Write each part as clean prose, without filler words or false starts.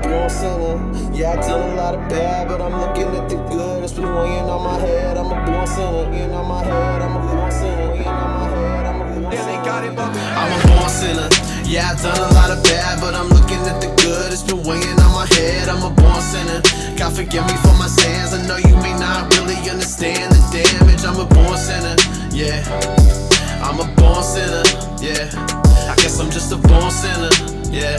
born sinner. Yeah, I done a lot of bad, but I'm looking at the good. It's been weighing on my head, I'm a born sinner. Weighing on my head, I'm a born sinner. Weighing on my head, I'm a born sinner. I'm a born sinner. Yeah, I done a lot of bad, but I'm looking at the good. It's been weighing on my head, I'm a born sinner. God forgive me for my sins. I know you may not really understand the damage. I'm a born sinner, yeah. I'm a born sinner, yeah. I guess I'm just a born sinner, yeah.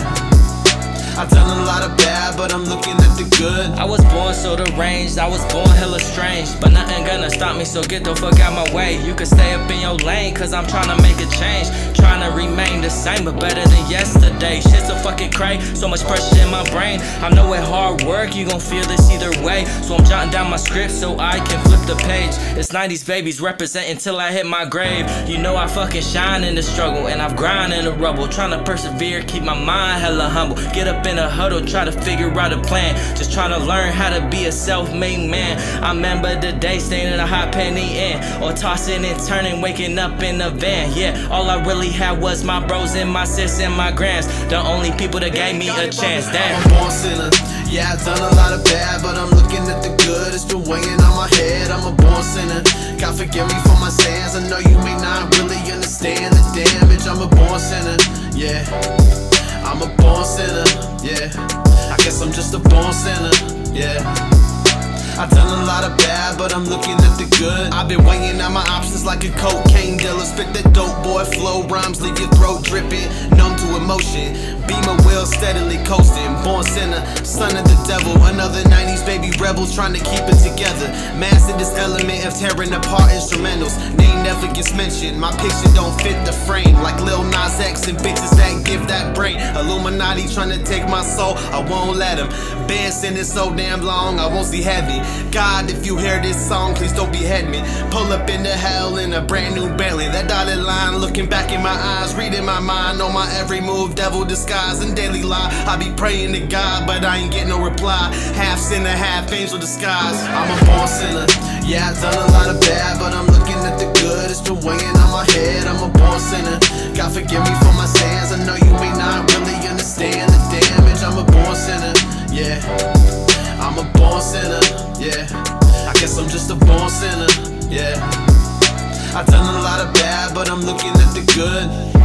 I've done a lot of bad, but I'm looking at the good. I was born so deranged, I was born hella strange, but nothing gonna stop me, so get the fuck out my way. You can stay up in your lane, cause I'm trying to make a change. Trying to remain the same, but better than yesterday. Shit's a fucking craze, so much pressure in my brain. I know with hard work, you gon' feel this either way. So I'm jotting down my script so I can flip the page. It's 90s babies representing till I hit my grave. You know I fucking shine in the struggle, and I've grind in the rubble. Trying to persevere, keep my mind hella humble. Get up in a huddle, try to figure out a plan. Just trying to learn how to be a self-made man. I remember the day staying in a hot penny inn, or tossing and turning, waking up in a van. Yeah, all I really had was my bros and my sis and my grams, the only people that gave me a chance. Damn. I'm a born sinner. Yeah, I've done a lot of bad, but I'm looking at the good. It's been weighing on my head, I'm a born sinner. God forgive me for my sins. I know you may not really understand the damage. I'm a born sinner, yeah. I'm a born sinner, yeah. I guess I'm just a born sinner, yeah. I've done a lot of bad, but I'm looking at the good. I've been weighing out my options like a cocaine dealer. Spit that dope boy flow, rhymes leave your throat dripping, numb to emotion. Beamer wheel steadily coasting. Born sinner, son of the devil. Another 90s baby rebel trying to keep it together. Mastered this element of tearing apart instrumentals. Name never gets mentioned, my picture don't fit the frame. Like Lil Nas X and bitches that give that brain. Illuminati trying to take my soul, I won't let them. Been sitting so damn long, I won't see heaven. God, if you hear this song, please don't behead me. Pull up into hell in a brand new Bentley. That dotted line looking back in my eyes, reading my mind on my every move. Devil disguise and daily lie. I be praying to God, but I ain't get no reply. Half sinner, half angel disguise. I'm a born sinner. Yeah, I've done a lot of bad, but I'm looking at the good. It's been weighing on my head, I'm a born sinner. God forgive me for my sins. I know you may not really understand the damage. I'm a born sinner, yeah. I'm a born sinner, yeah. I guess I'm just a born sinner, yeah. I've done a lot of bad, but I'm looking at the good.